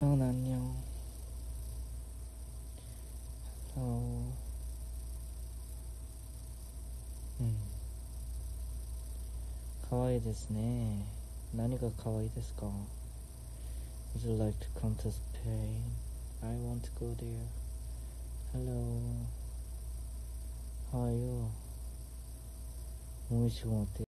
안녕. 어, 음, 가와이 ですね. 何が可愛いですか? Would you like to come to Spain? I want to go there. Hello. How are you? 몸이 지금 어때?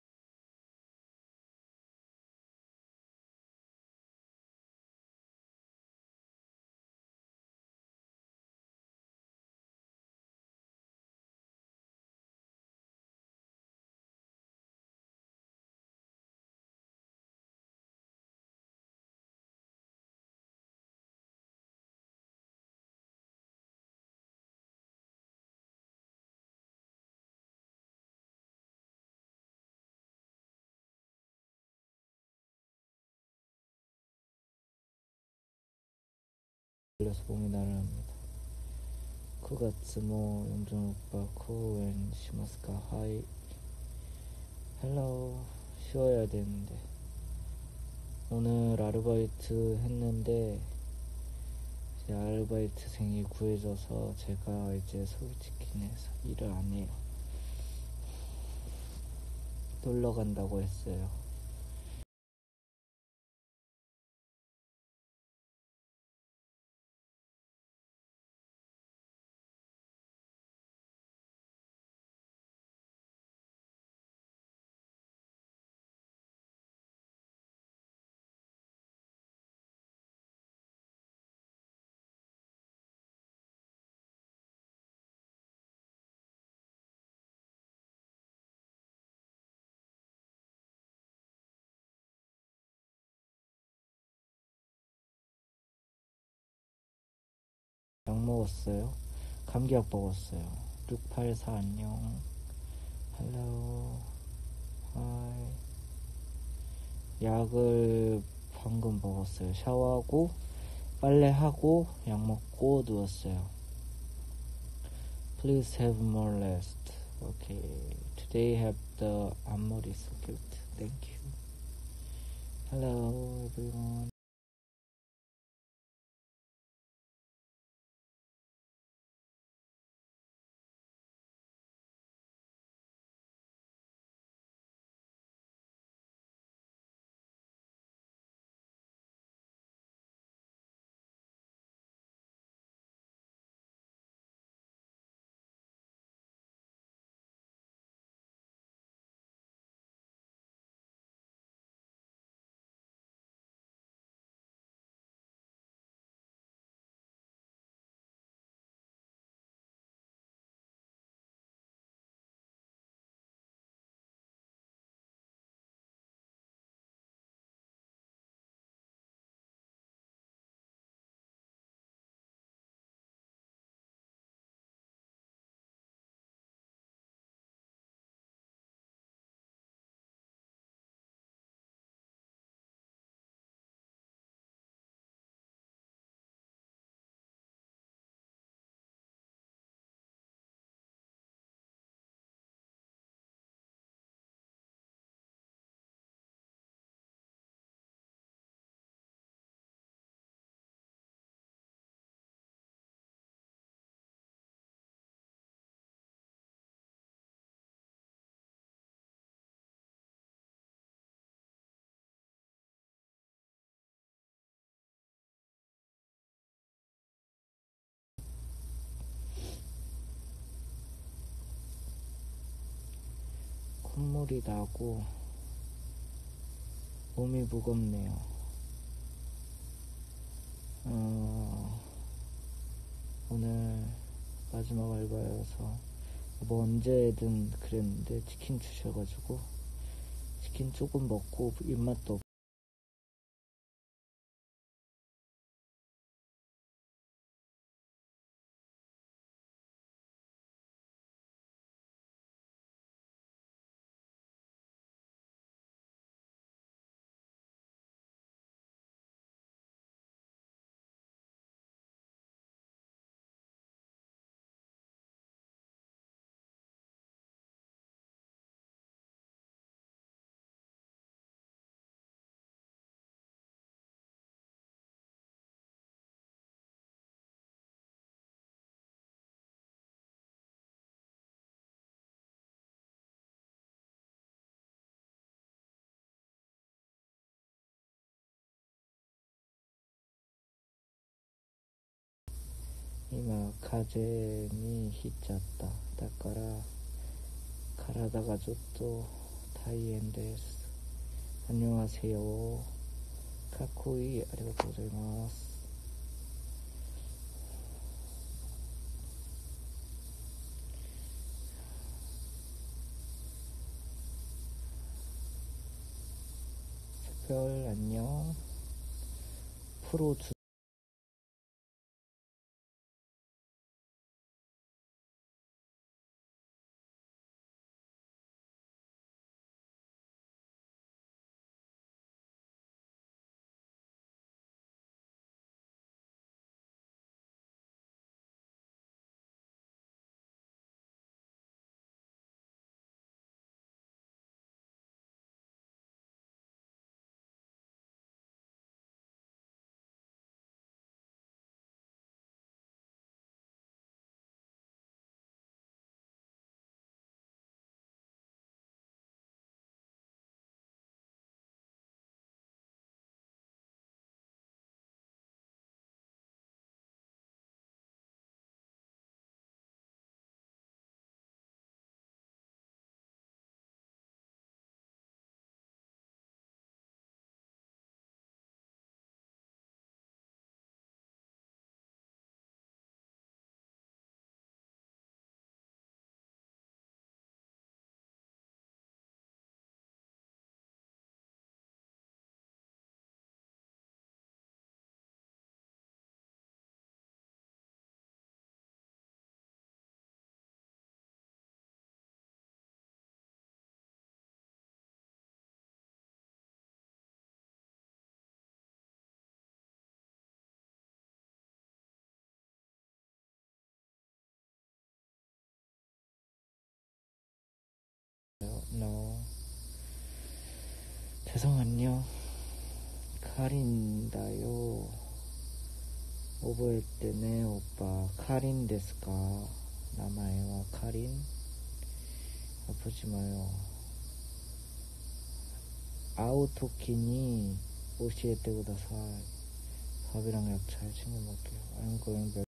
걸려서 몸이 나른합니다. 9月も연준 오빠 코엔 시마스까? 하이. 헬로. 쉬어야 되는데 오늘 아르바이트 했는데 이제 아르바이트생이 구해져서 제가 이제 소개치킨에서 일을 안 해요. 놀러 간다고 했어요. 약 먹었어요. 감기약 먹었어요. 684 안녕. 헬로. 하이. 약을 방금 먹었어요. 샤워하고 빨래하고 약 먹고 누웠어요. Please have more rest. Okay. Today have the 앞머리 so cute. Thank you. Hello everyone. 콧물이 나고 몸이 무겁네요. 오늘 마지막 알바여서 뭐 언제든 그랬는데 치킨 주셔가지고 치킨 조금 먹고 입맛도 今風にひいちゃった。だから体がちょっと大変です。안녕하세요。かっこいい。ありがとうございます。별 안녕. 프로 주 no. 죄송 안녕. 카린다요. 오버했대네 오빠. 카린 데스까? 나마에와 카린? 아프지 마요. 아우토키니 오시에테 구다사이. 밥이랑 약 잘 챙겨 먹게요. I'm going back.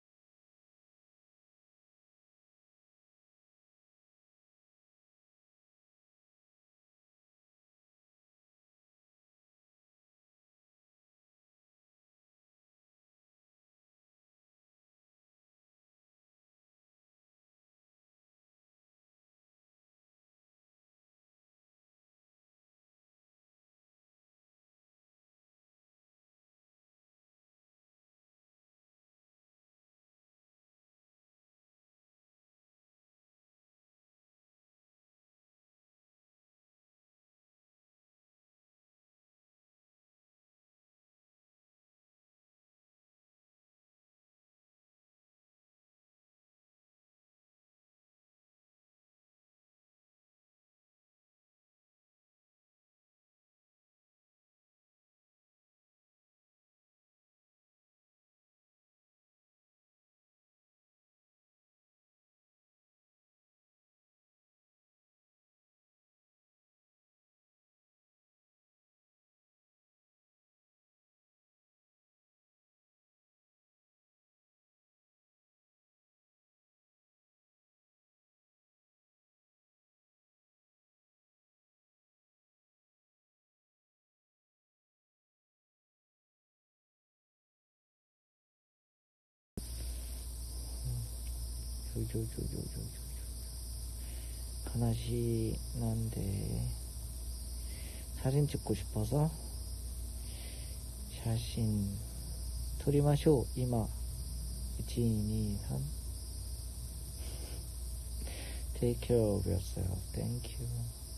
하나씩 난데 사진 찍고 싶어서 샤신 토리마쇼 이마 1, 2, 3 Take care of yourself. Thank you.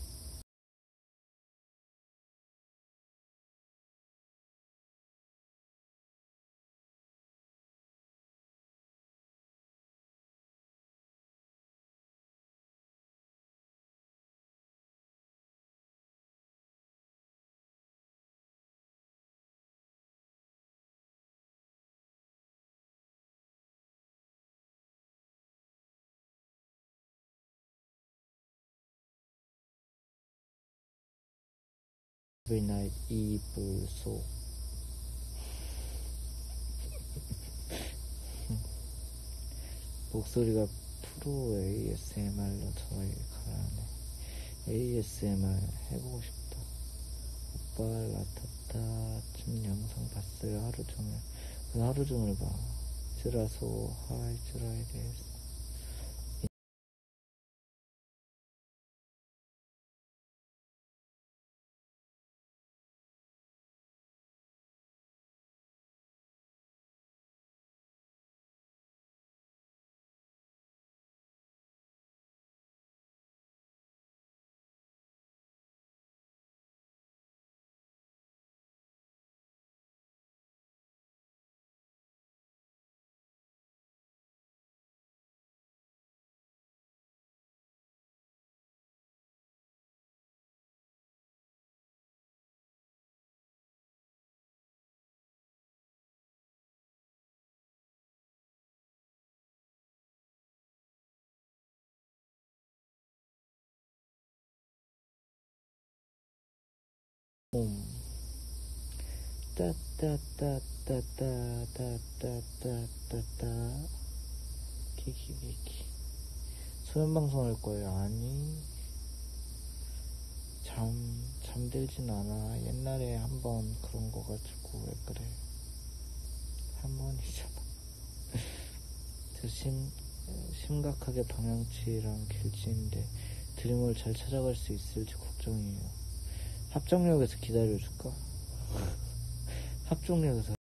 Every night evil so 목소리가 프로 ASMR로 저에게 가라네. ASMR 해보고 싶다. 오빠 라타타 쯤 영상 봤어요. 하루 종일. 그 하루 종일 봐. 즈라소 하이 즈라이 데스. 따따따따따따따따따따 키키키키. 소연방송 할 거예요. 아니, 잠들진 않아. 옛날에 한번 그런 거 가지고 왜 그래. 한 번이잖아. 심각하게 방향치랑 길치인데 드림을 잘 찾아갈 수 있을지 걱정이에요. 합정역에서 기다려줄까? 합정역에서.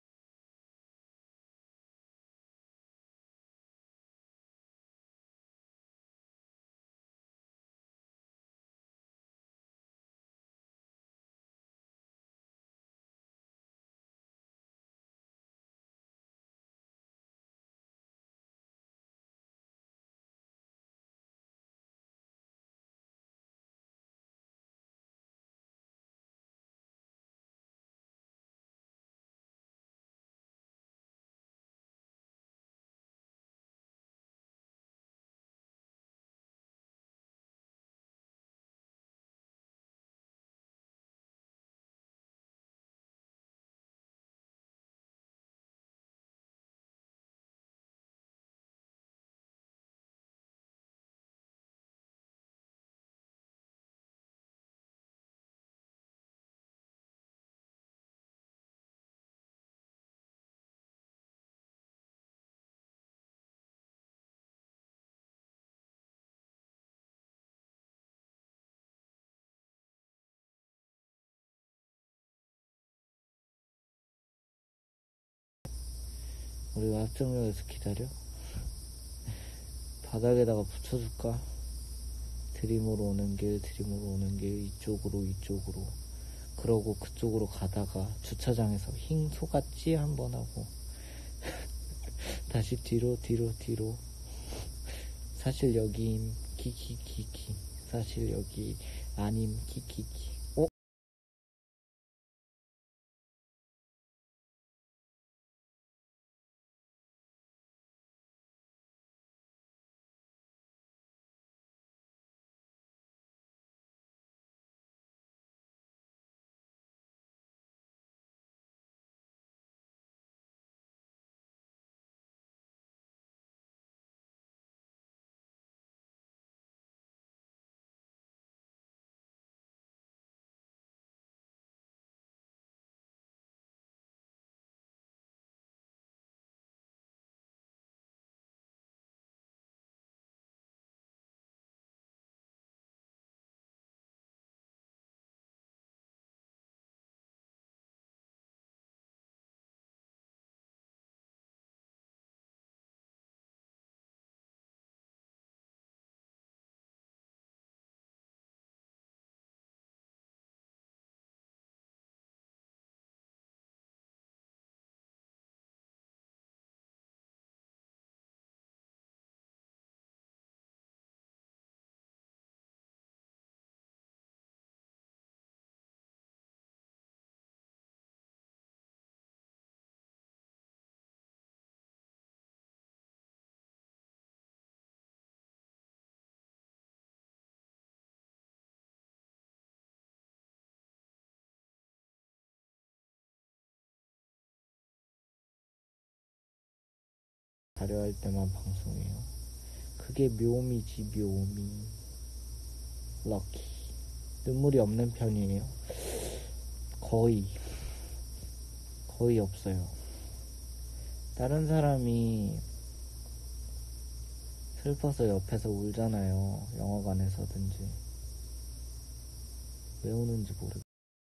우리 합정역에서 기다려? 바닥에다가 붙여줄까? 드림으로 오는 길 이쪽으로. 그러고 그쪽으로 가다가 주차장에서 힝 속았지 한번 하고 다시 뒤로. 사실 여기임 키키키키. 사실 여기 아님 키키키. 가려 할 때만 방송해요. 그게 묘미지, 묘미. 럭키. 눈물이 없는 편이에요. 거의 없어요. 다른 사람이 슬퍼서 옆에서 울잖아요. 영화관에서든지. 왜 우는지 모르겠어요.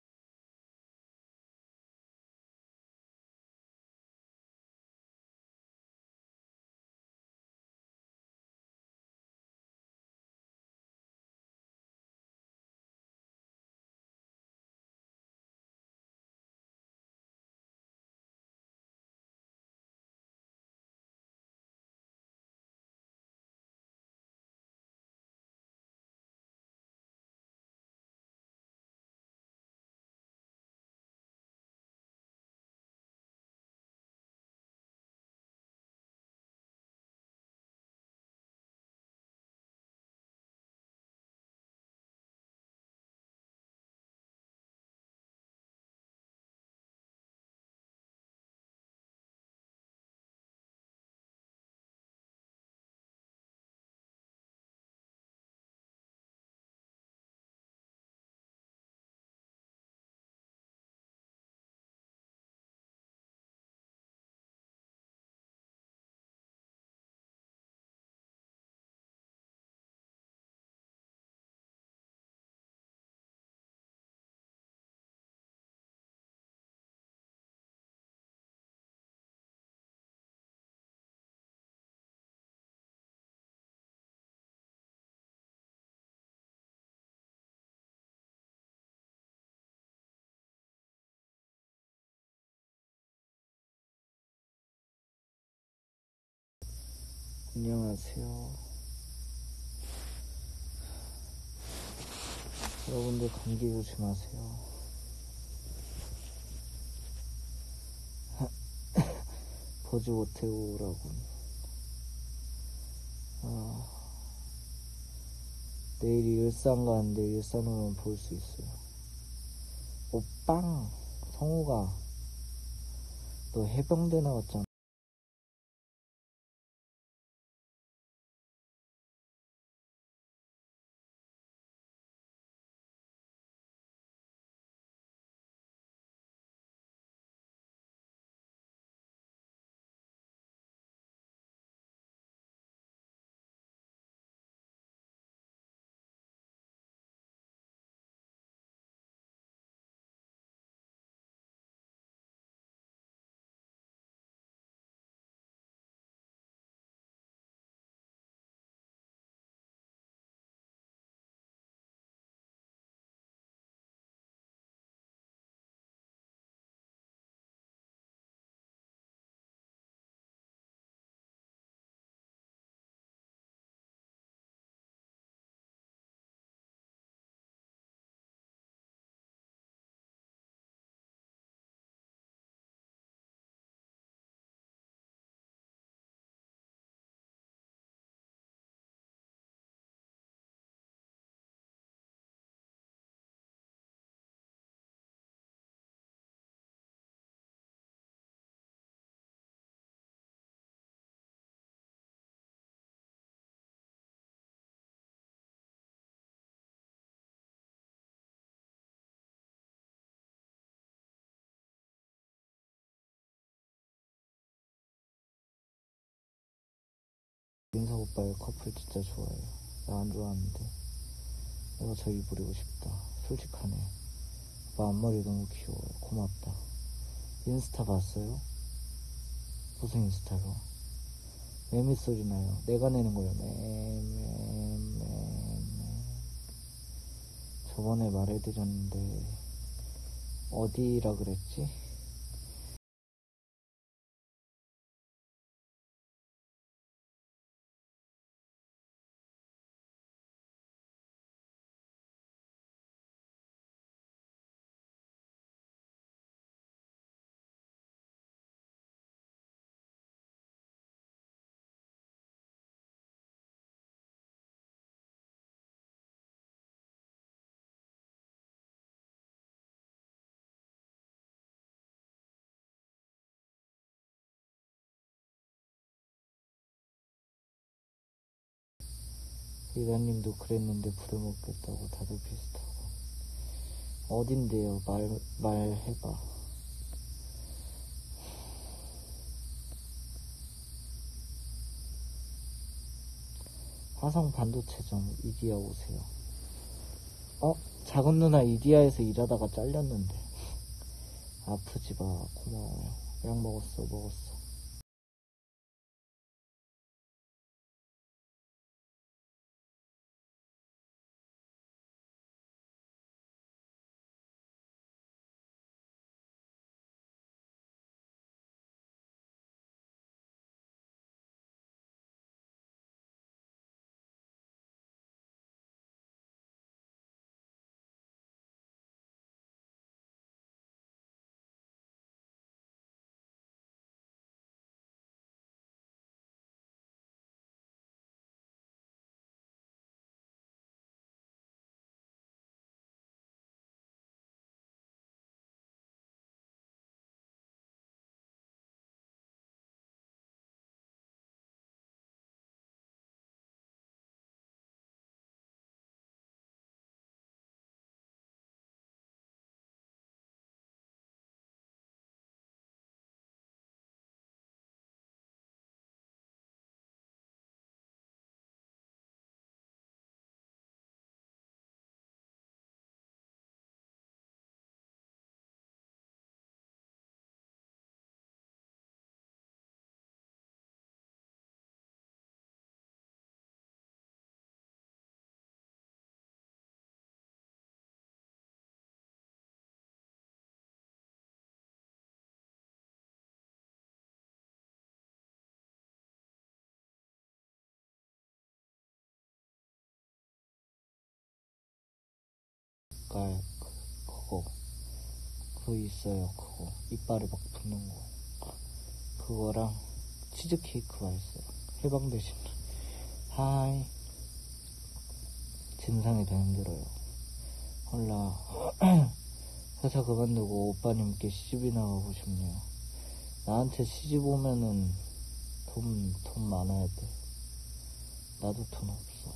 안녕하세요. 여러분들 감기 조심하세요. 보지 못해 오라고. 내일 일산 가는데 일산으로는 볼 수 있어요. 오빵 성우가 너 해병대 나왔잖아. 민석 오빠의 커플 진짜 좋아해요. 나 안 좋아하는데 내가 저기 부리고 싶다. 솔직하네. 오빠 앞머리 너무 귀여워요. 고맙다. 인스타 봤어요? 무슨 인스타요? 매미 소리 나요. 내가 내는 거예요. 저번에 말해드렸는데 어디라 그랬지? 리다님도 그랬는데 부려먹겠다고 다들 비슷하고. 어딘데요? 말해봐. 화성 반도체점 이디야 오세요. 작은 누나 이디야에서 일하다가 잘렸는데. 아프지 마. 고마워요. 약 먹었어. 그거 있어요. 그거 이빨에 막 붙는 거. 그거랑 치즈케이크 맛있어요. 해방되신. 하이. 진상이 더 힘들어요. 홀라. 회사 그만두고 오빠님께 시집이나 가고 싶네요. 나한테 시집 오면은 돈 많아야 돼. 나도 돈 없어.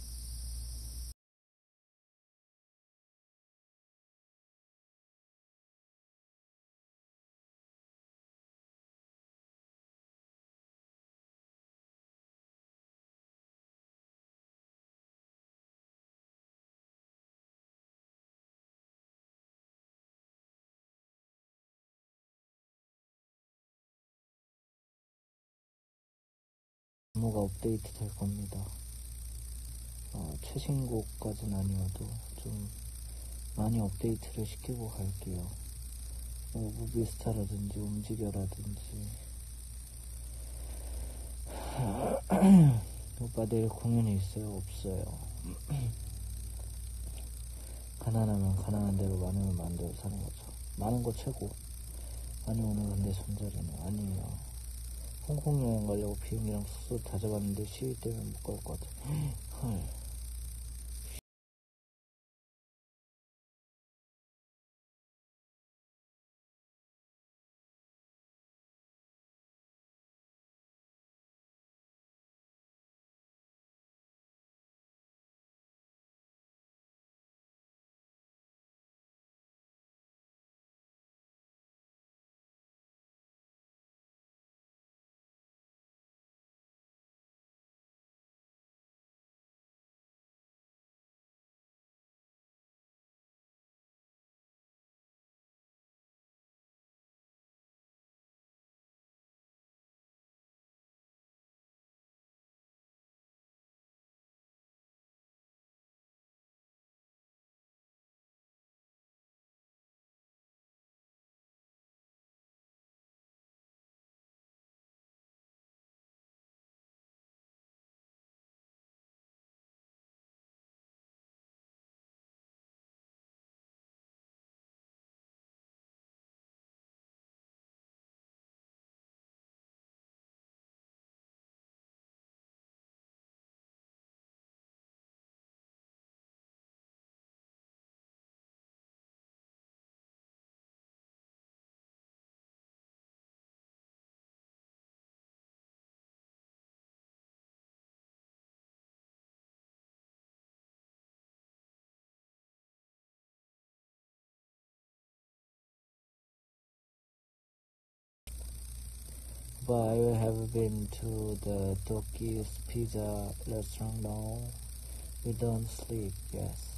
업무가 업데이트 될 겁니다. 최신곡까진 아니어도 좀 많이 업데이트를 시키고 갈게요. 무비스타라든지 움직여라든지. 오빠 내일 공연이 있어요? 없어요. 가난하면 가난한 대로 많으면 마음대로 사는 거죠. 많은 거 최고. 아니 오늘 근데 손절이네. 아니에요. 홍콩 여행 가려고 비행기랑 숙소 다 잡았는데 시위 때문에 못 갈 것 같아. 헐. But I have been to the Toki's pizza restaurant now. We don't sleep, yes.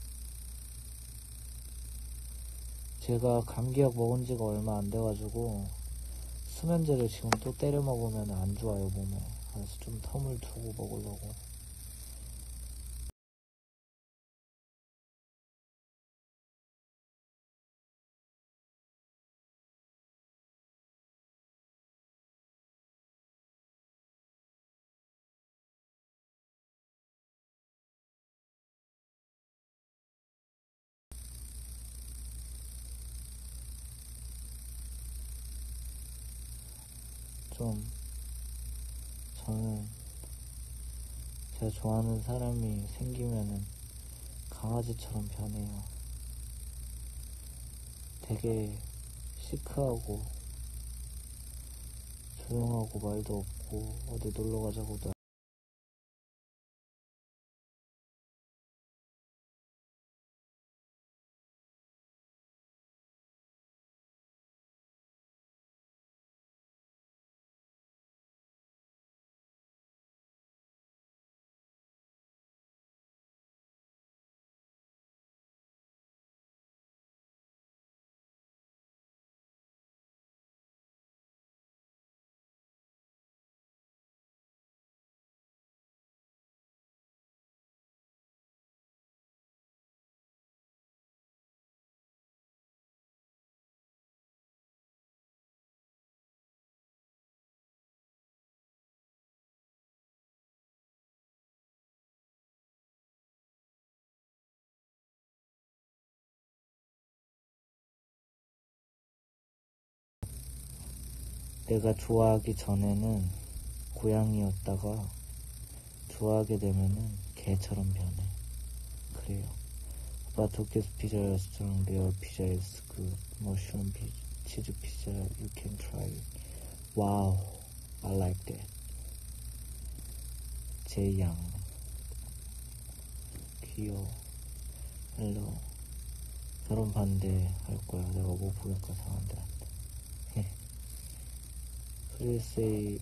제가 감기약 먹은 지가 얼마 안 돼가지고 수면제를 지금 또 때려 먹으면 안 좋아요, 몸에. 그래서 좀 텀을 두고 먹으려고. 저는 제가 좋아하는 사람이 생기면은 강아지처럼 변해요. 되게 시크하고 조용하고 말도 없고 어디 놀러 가자고도 내가 좋아하기 전에는 고양이였다가 좋아하게 되면은 개처럼 변해. 그래요. But Tokyo's pizza restaurant, their pizza is good. Mushroom cheese pizza, you can try it. Wow, I like that. 제양 귀여워. 헬로. 결혼 반대할 거야. 내가 못 보니까 상한데 안 돼. Please say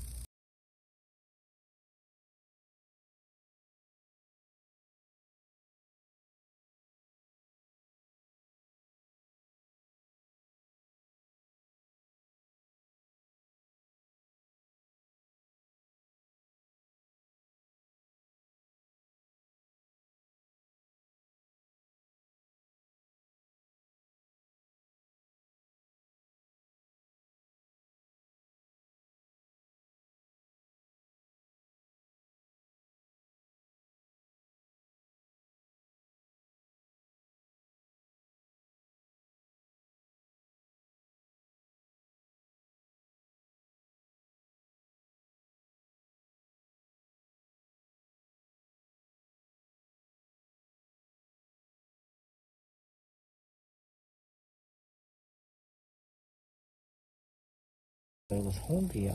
이거 성욱이야?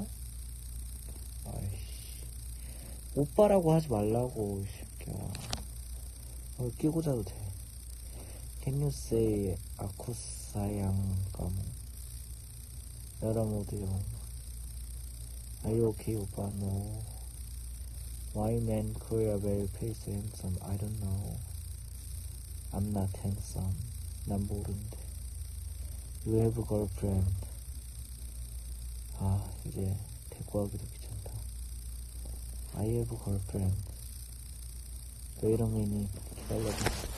아이씨. 오빠라고 하지 말라고, 이 새끼야. 끼고 자도 돼. Can you say 아쿠사양 까모? 여러모드요. Are you okay, 오빠? No. Why men Korea very face handsome? I don't know. I'm not handsome. 난 모른대. You have a girlfriend. 이제 대꾸하기도 귀찮다. I have a girlfriend. 왜 이런 거 있니? 기다려봐.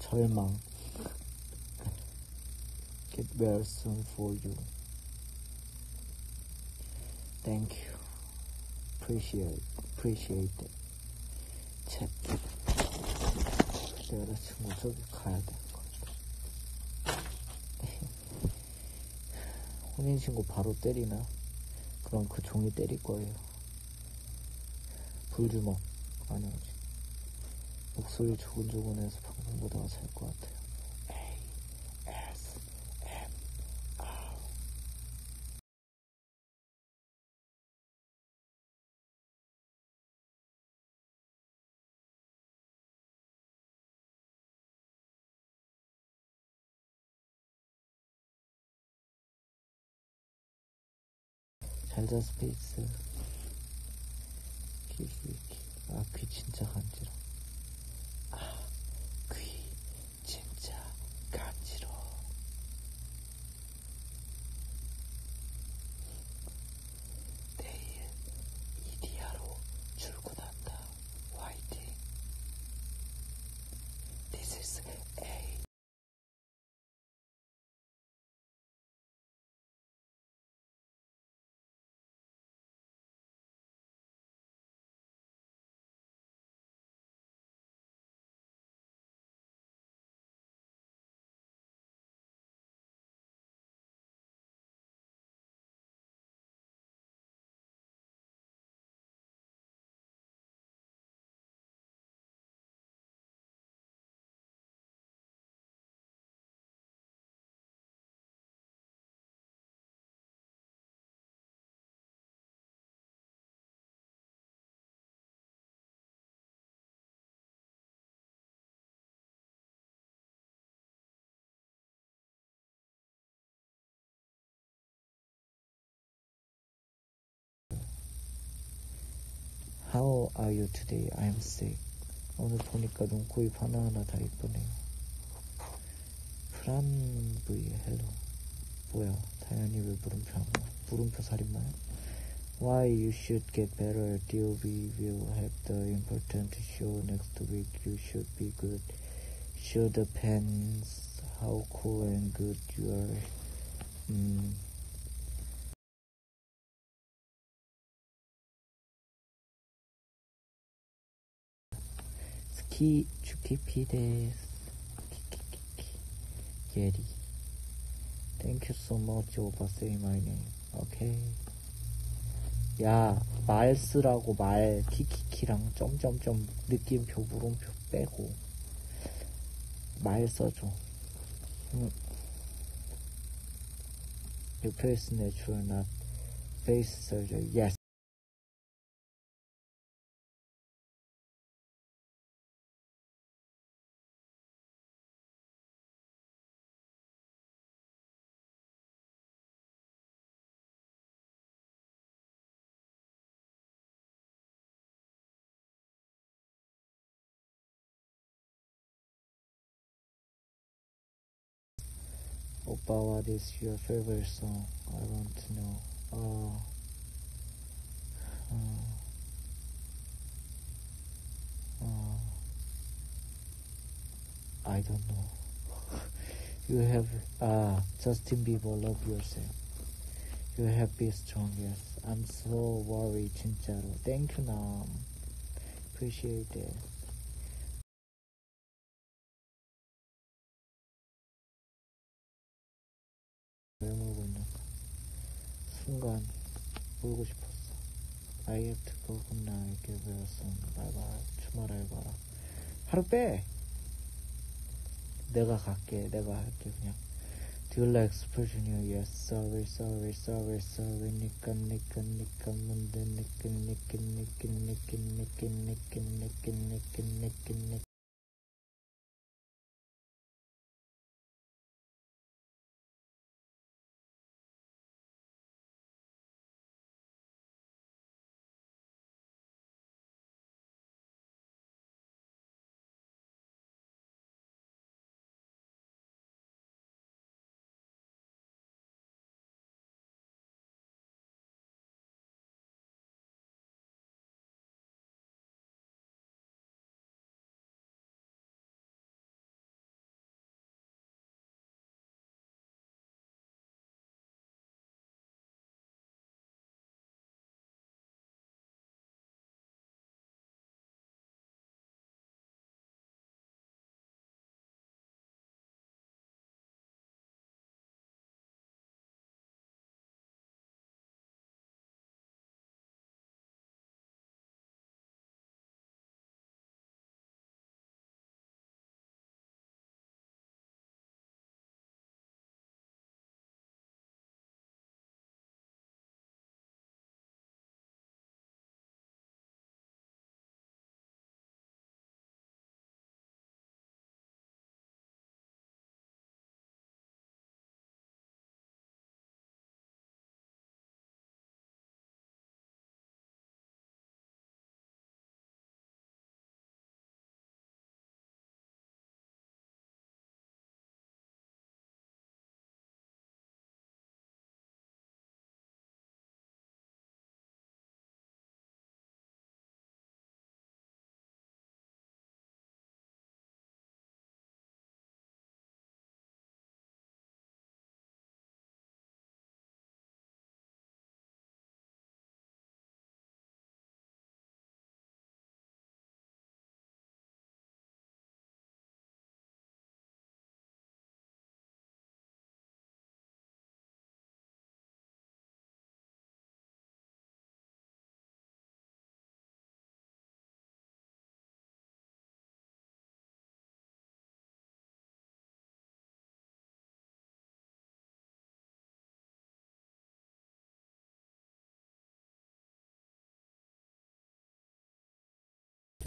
설마. Get well soon for you. Thank you. Appreciate it. 챗. 내 여자친구 저기 가야 될 것 같아. 혼인신고 바로 때리나? 그럼 그 종이 때릴 거예요. 불주먹. 아니지. 목소리 조근조근해서 방송 보다가 잘 것 같아요. ASMR. 잘자 스페이스. 귀. 아, 귀 진짜 간지러. 귀 진짜 간지러. 내일 이디야로 출근한다. 화이팅. This is A. How are you today? I'm sick. 오늘 보니까 눈코입 하나하나 다 이쁘네요. 프란브이 헬로. 뭐야, 당연히 왜 물음표 살인마야? Why you should get better till we will have the important show next week. You should be good. Show the fans how cool and good you are. 스키 주키피데스. 예리. Thank you so much over say my name. Okay. 야, 말 쓰라고. 말 키키키랑 점점점 느낌표 물음표 빼고 말 써줘. Your face natural, not face surgery. Yes. 오빠, what is your favorite song? I want to know. I don't know. You have Justin Bieber, love yourself. You have be strong. Yes, I'm so worried. 진짜로. Thank you, Nam. Appreciate it. 왜 물고 있는가? 순간 울고 싶었어. I have to go. Good night. Get well soon. Bye bye. 주말 알바라. 하루 빼. 내가 갈게. 내가 할게 그냥. Do you like Super Junior? Yes. Sorry. 니까 뭔데 니까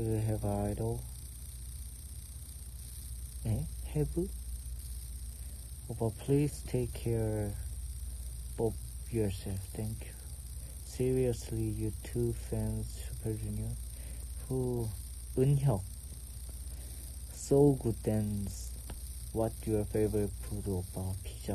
Do you have idol? Have? But please take care of yourself. Thank you. Seriously, you two fans, Super Junior. Who? 은혁. So good dance. What your favorite food, 오빠? 피자.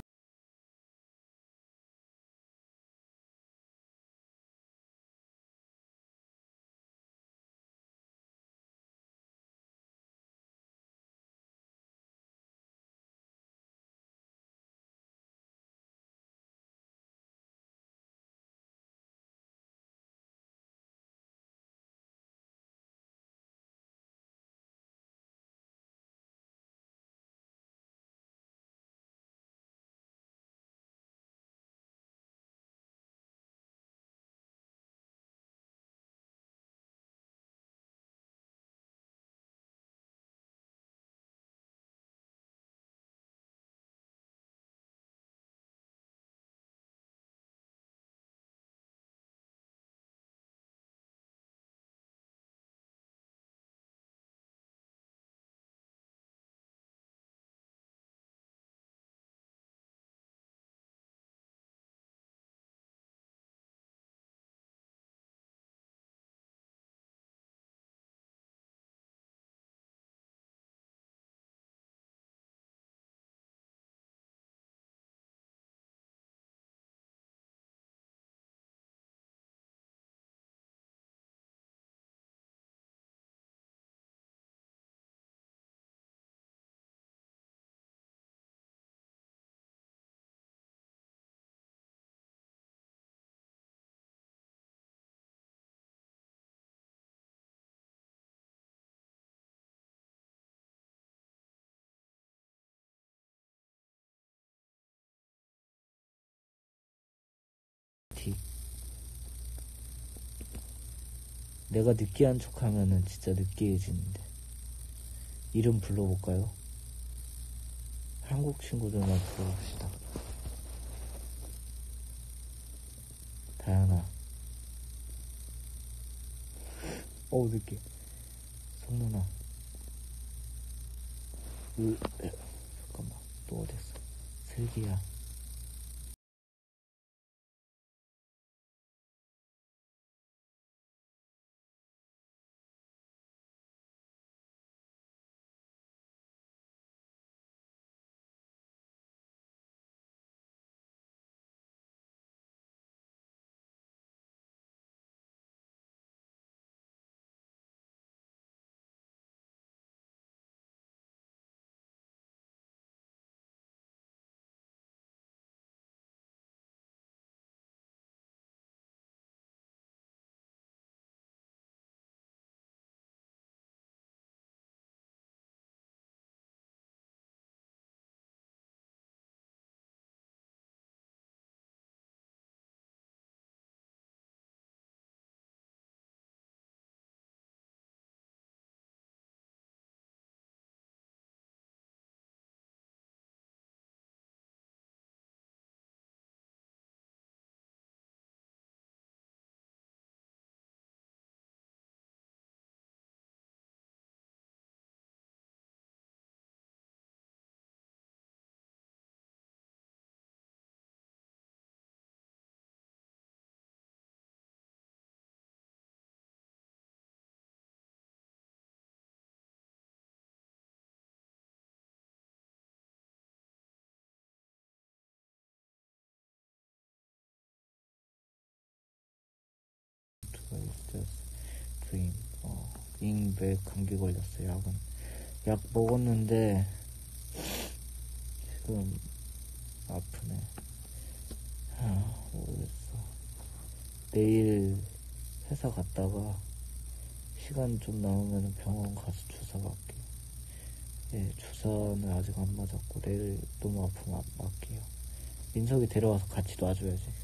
내가 느끼한 척하면은 진짜 느끼해지는데. 이름 불러볼까요? 한국 친구들만 불러봅시다. 다현아. 어우, 느끼해. 성문아. 잠깐만, 또 어딨어? 슬기야. 드림. 잉백 감기 걸렸어. 약 먹었는데 지금 아프네. 모르겠어. 내일 회사 갔다가 시간 좀 남으면 병원 가서 주사 맞게. 주사는 아직 안 맞았고 내일 너무 아프면 맞게요. 민석이 데려와서 같이 놔줘야지.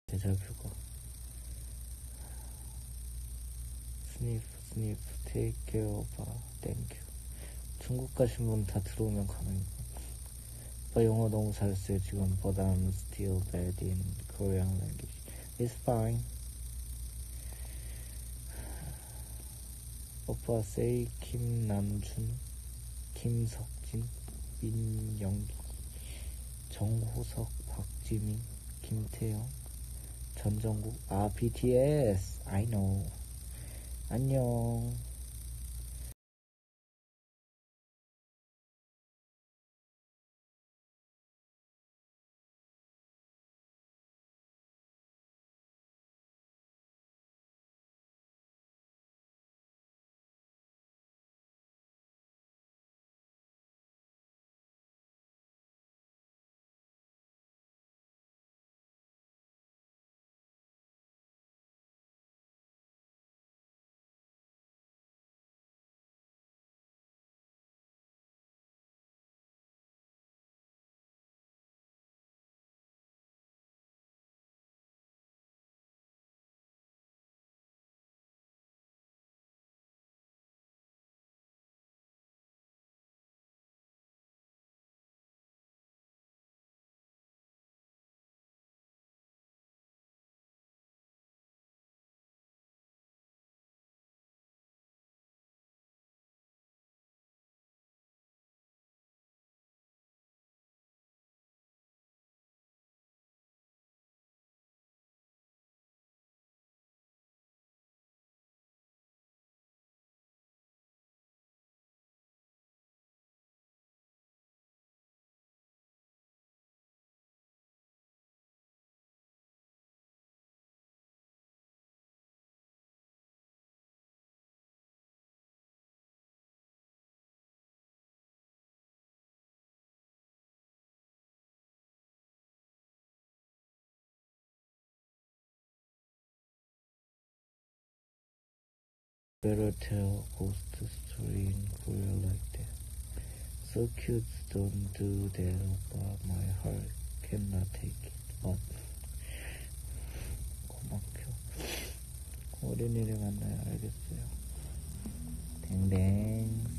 데자뷰가. 스니프 스니프 take care 오빠 땡큐. 중국 가신 분 다 들어오면 가능해요. 오빠 영어 너무 잘했어요 지금. But I'm still bad in Korean language. It's fine. 오빠 say 김남준, 김석진, 민영기, 정호석, 박지민, 김태영, 전정국. 아 BTS I know. 안녕. Better tell ghost story in Korea like that. So cute, don't do that, but my heart cannot take it. But 고맙죠. 어린이를 만나요. 알겠어요. 댕댕.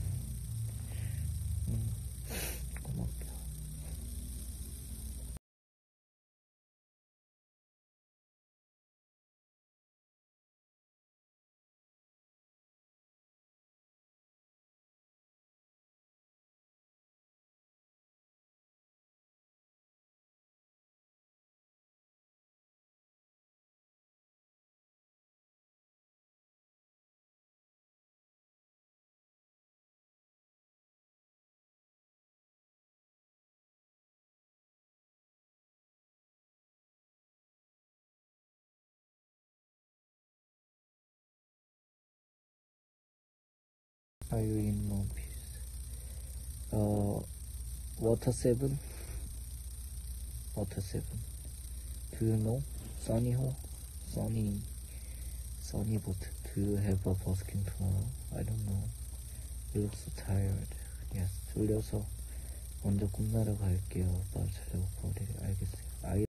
Are you in one piece? Water 7? Water 7. Do you know? Sunny Ho? Sunny boat. Do you have a busking tomorrow? I don't know. You look so tired. Yes. 졸려서 먼저 꿈나러 갈게요. 오빠 찾아오고 그래. 알겠어요.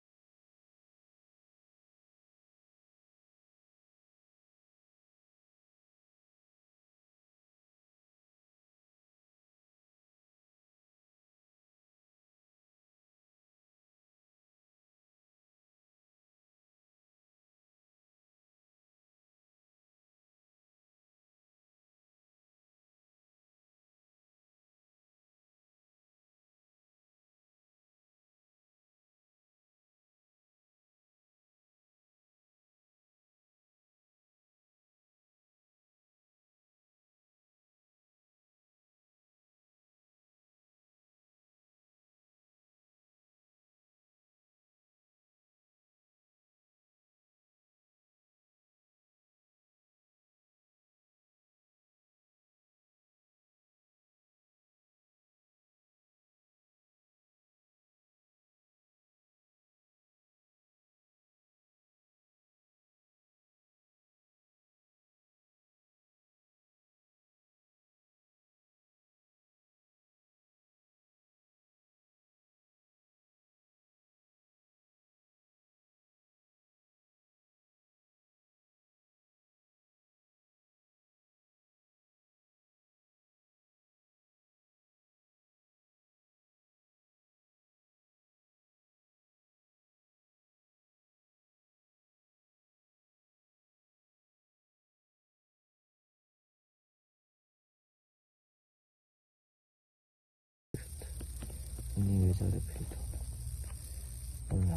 언니 왜 저래 필터? 몰라.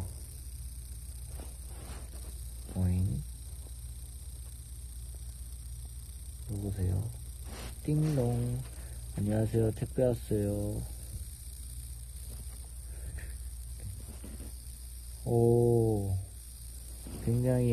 어잉? 누구세요? 띵동. 안녕하세요. 택배 왔어요. 오, 굉장히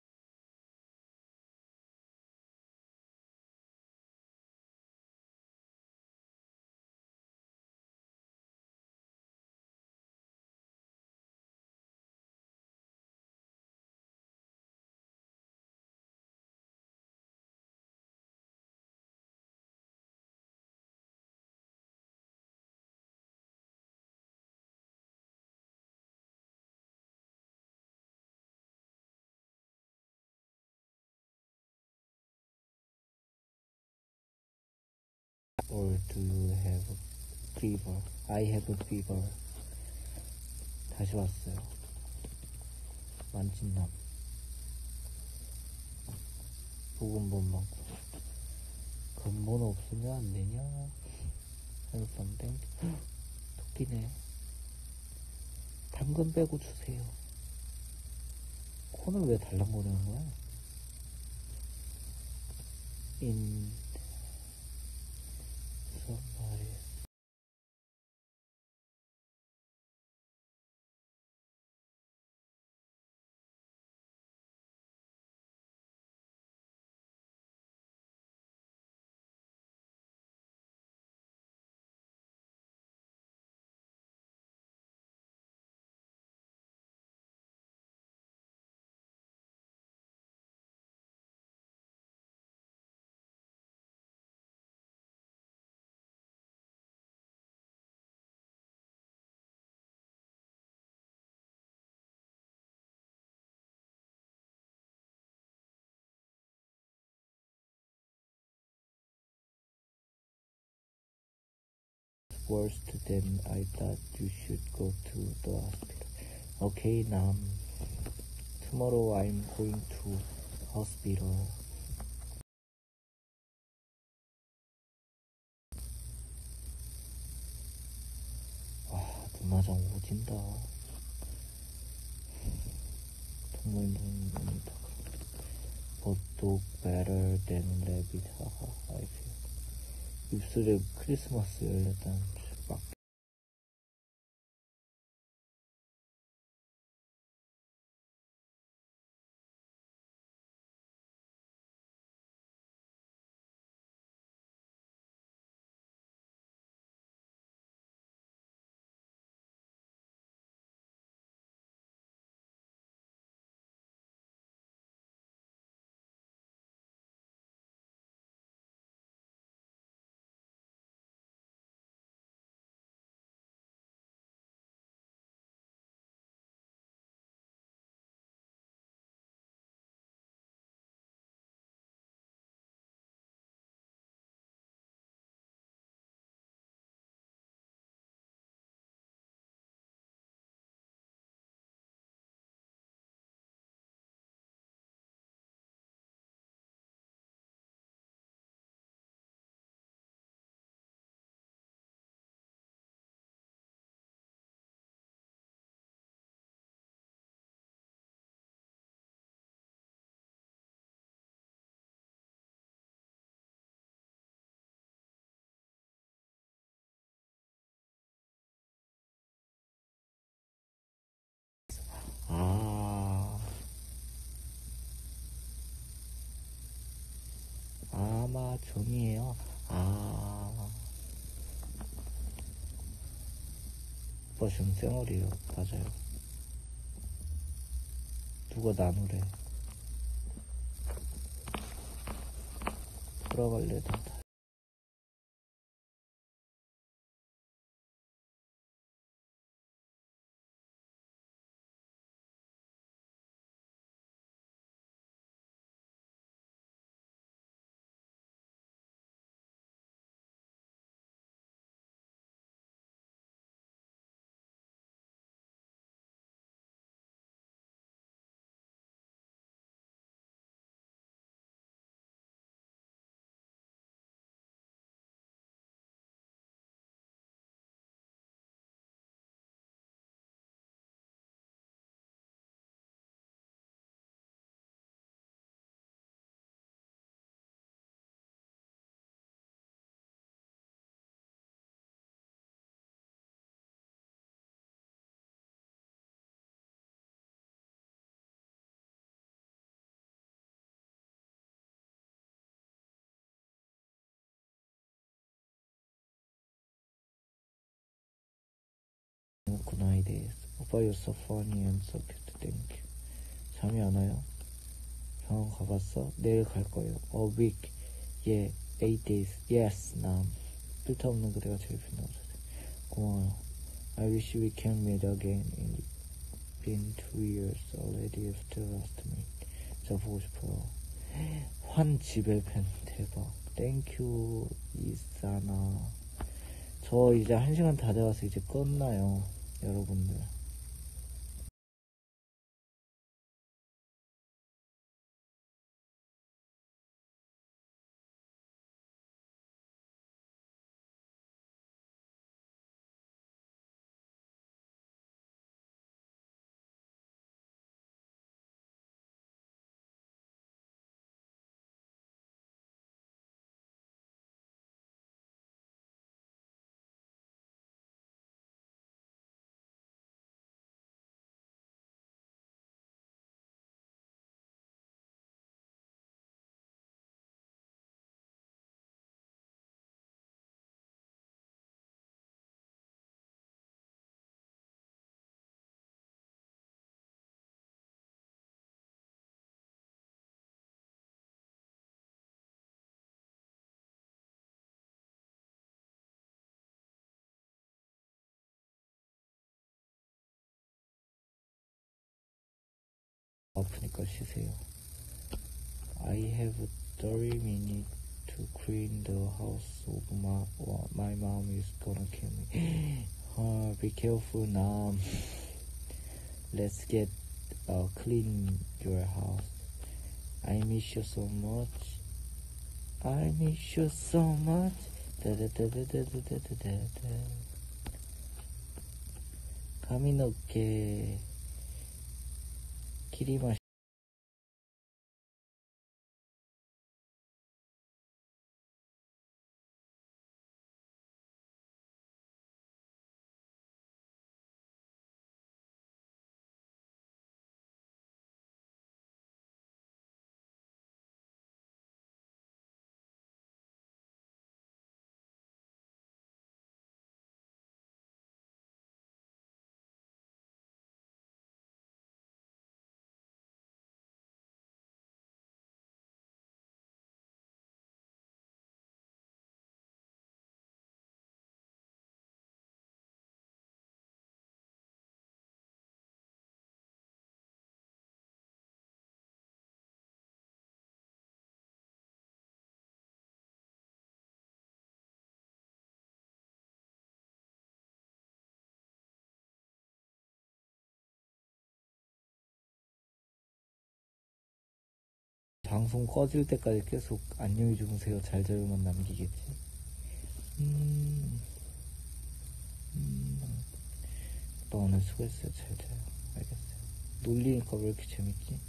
Or do you have fever? I have fever. 다시 왔어요. 만찢남. 보건본 먹고. 근본 없으면 안 되냐? Have something? 토끼네. 당근 빼고 주세요. 콘을 왜 달랑거리는 거야? In somebody. Worse than I thought. You should go to the hospital. Okay, Nam. Tomorrow I'm going to hospital. 와, 눈화장 오진다. 동물농원이다. But dog better than rabbit. 하하, I feel. 입술에 크리스마스 열렸다는 막. 아마 종이에요. 오빠 지금 쌩얼이에요. 맞아요. 누가 나누래. 돌아갈래도 오빠 you're so funny and so cute. Thank you. 잠이 안 와요? 병원 가봤어? 내일 갈 거예요. A week. Yeah, 8 days. Yes, 남. 필터 없는 그대가 제일 빛나서 고마워요. I wish we can meet again. It's been 2 years already after last meet. 진짜 보고 싶어요. 환 집에 팬 대박. 땡큐 이사나. 저 이제 1시간 다 돼가서 이제 끝나요, 여러분들. 아프니까 쉬세요. I have 30 minutes to clean the house of my mom is gonna kill me. Be careful, Nam. Let's get clean your house. I miss you so much. I miss you so much.髪の毛切りました。방송 꺼질 때까지 계속 안녕히 주무세요, 잘 자요만 남기겠지. 오빠 오늘 수고했어요. 잘 자요. 알겠어요. 놀리니까 왜 이렇게 재밌지?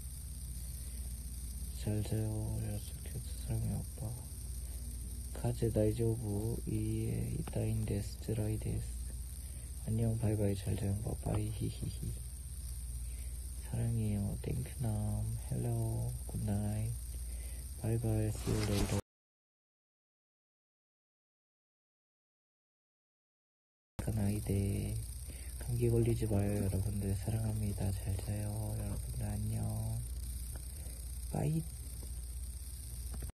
잘 자요. 약속해서 사랑해 오빠. 가제 다이조부 이에 이따인 데스 드라이 데스. 안녕 바이바이 잘 자요. 바이바이 히히히. 사랑해요. 땡큐남. 헬로 굿나잇. 바이바이. See you later. 나이데 감기 걸리지 마요 여러분들. 사랑합니다. 잘 자요 여러분들. 안녕. 빠이.